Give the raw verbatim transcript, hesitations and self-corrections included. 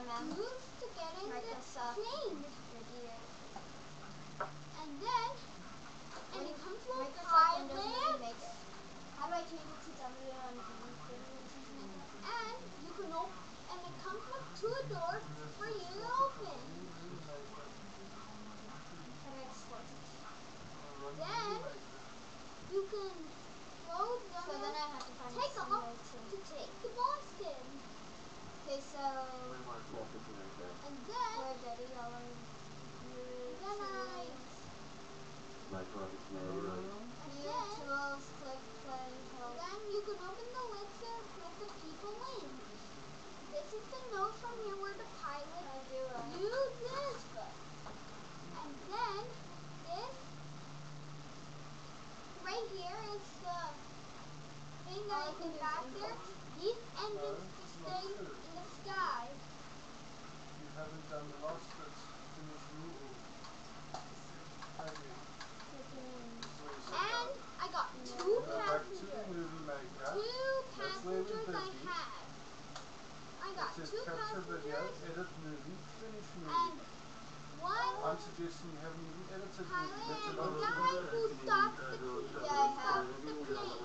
used to getting Microsoft the plane. And then, and it comes with pilots. How do I change it to W on And you can open, and it comes with two doors for you to open. How do I export it? Then you can load them. So then I have to find take some off way to to take to Boston. Okay, so And then where Daddy all our then I View tools, click play, help. then you can open the lid to let the people in. This is the note from here where the pilot use this. And then this right here is the thing that you can back there. These engines to stay in the sky. You haven't done the last bit. Finish moving. Have you? And I got two passengers. Two passengers I have. I got It says two capture video, passengers edit movie, finish and movie. one I'm suggesting you haven't even edited pilot movie. and the guy who stopped the, Yeah, I have. the plane.